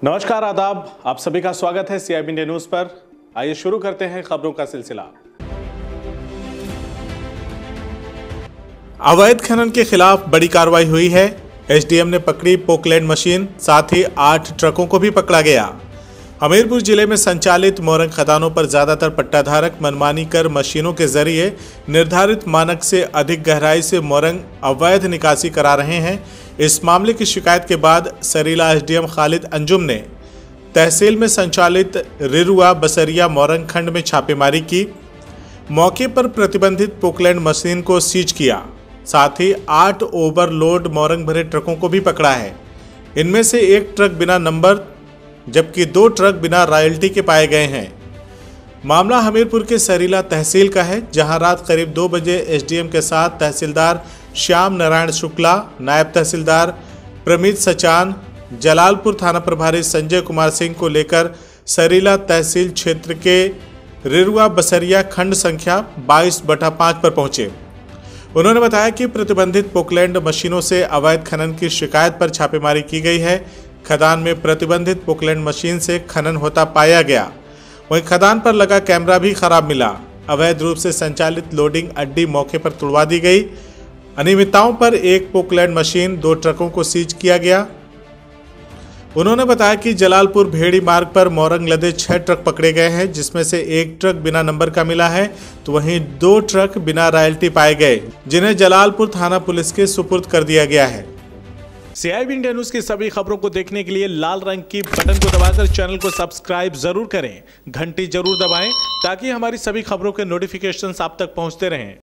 नमस्कार, आदाब। आप सभी का स्वागत है CIB इंडिया न्यूज पर। आइए शुरू करते हैं खबरों का सिलसिला। अवैध खनन के खिलाफ बड़ी कार्रवाई हुई है। SDM ने पकड़ी पोकलैंड मशीन, साथ ही 8 ट्रकों को भी पकड़ा गया। हमीरपुर जिले में संचालित मोरंग खदानों पर ज्यादातर पट्टाधारक मनमानी कर मशीनों के जरिए निर्धारित मानक से अधिक गहराई से मोरंग अवैध निकासी करा रहे हैं। इस मामले की शिकायत के बाद सरीला SDM खालिद अंजुम ने तहसील में संचालित रिरुआ बसरिया मोरंग खंड में छापेमारी की। मौके पर प्रतिबंधित पोकलैंड मशीन को सीज किया, साथ ही 8 ओवरलोड मोरंग भरे ट्रकों को भी पकड़ा है। इनमें से एक ट्रक बिना नंबर जबकि 2 ट्रक बिना रॉयल्टी के पाए गए हैं। मामला हमीरपुर के सरीला तहसील का है, जहां रात करीब 2 बजे SDM के साथ तहसीलदार श्याम नारायण शुक्ला, नायब तहसीलदार प्रमित सचान, जलालपुर थाना प्रभारी संजय कुमार सिंह को लेकर सरीला तहसील क्षेत्र के रिरुआ बसरिया खंड संख्या 22/5 पर पहुंचे। उन्होंने बताया कि प्रतिबंधित पोकलैंड मशीनों से अवैध खनन की शिकायत पर छापेमारी की गई है। खदान में प्रतिबंधित पोकलैंड मशीन से खनन होता पाया गया। वहीं खदान पर लगा कैमरा भी खराब मिला। अवैध रूप से संचालित लोडिंग अड्डी मौके पर तुड़वा दी गई। अनियमितताओं पर एक पोकलैंड मशीन, 2 ट्रकों को सीज किया गया। उन्होंने बताया कि जलालपुर भेड़ी मार्ग पर मोरंग लदे 6 ट्रक पकड़े गए हैं, जिसमें से एक ट्रक बिना नंबर का मिला है, तो वहीं 2 ट्रक बिना रॉयल्टी पाए गए, जिन्हें जलालपुर थाना पुलिस के सुपुर्द कर दिया गया है। CIB इंडिया न्यूज की सभी खबरों को देखने के लिए लाल रंग की बटन को दबाकर चैनल को सब्सक्राइब जरूर करें, घंटी जरूर दबाएं ताकि हमारी सभी खबरों के नोटिफिकेशंस आप तक पहुंचते रहें।